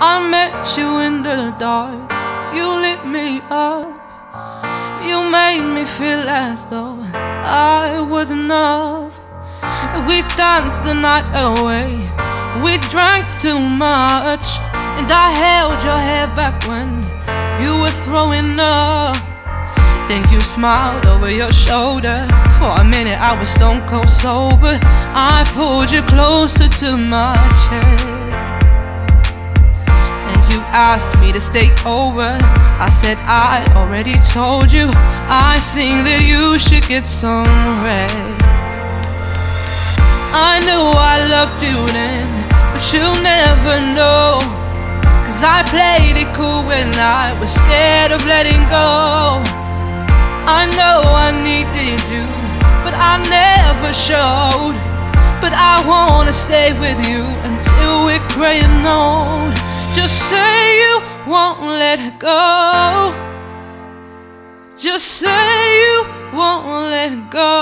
I met you in the dark, you lit me up. You made me feel as though I was enough. We danced the night away, we drank too much, and I held your hair back when you were throwing up. Then you smiled over your shoulder. For a minute I was stone cold sober. I pulled you closer to my chest, and you asked me to stay over. I said I already told you, I think that you should get some rest. I knew I loved you then, but you'll never know, 'cause I played it cool when I was scared of letting go. I know I needed you, but I never showed. But I wanna stay with you until we're gray and old. Just say you won't let go. Just say you won't let go.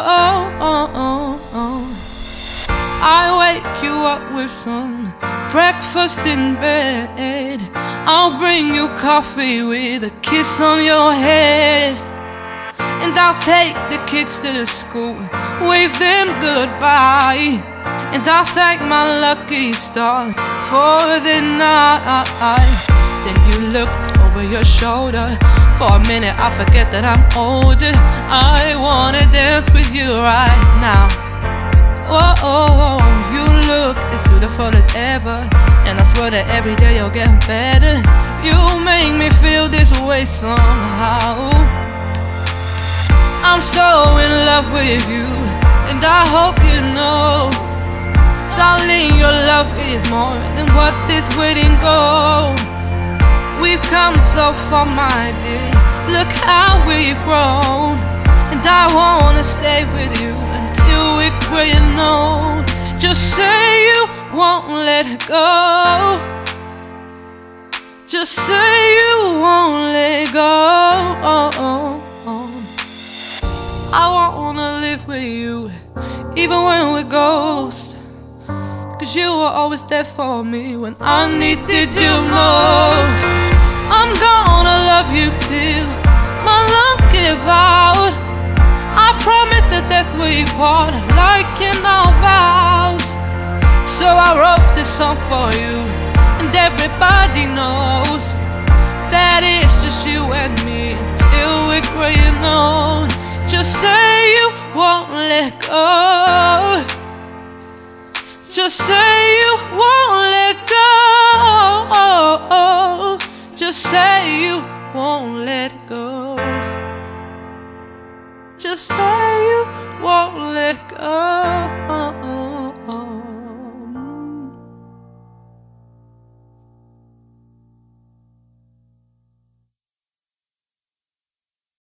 I wake you up with some breakfast in bed. I'll bring you coffee with a kiss on your head. And I'll take the kids to school, wave them goodbye, and I'll thank my lucky stars for the night. Then you looked over your shoulder. For a minute I forget that I'm older. I wanna dance with you right now. Oh, you look as beautiful as ever, and I swear that every day you're getting better. You make me feel this way somehow. I'm so in love with you, and I hope you know, darling, your love is more than what this wedding gold. We've come so far, my dear, look how we've grown. And I wanna stay with you until we're gray and old. Just say you won't let go. Just say you won't let go. I wanna live with you, even when we're ghosts, 'cause you were always there for me when I needed you most. I'm gonna love you till my lungs give out. I promise that death we part, like in our vows. So I wrote this song for you, and everybody knows that it's just you and me until we're gray and old. Just say you won't let go. Just say you won't let go.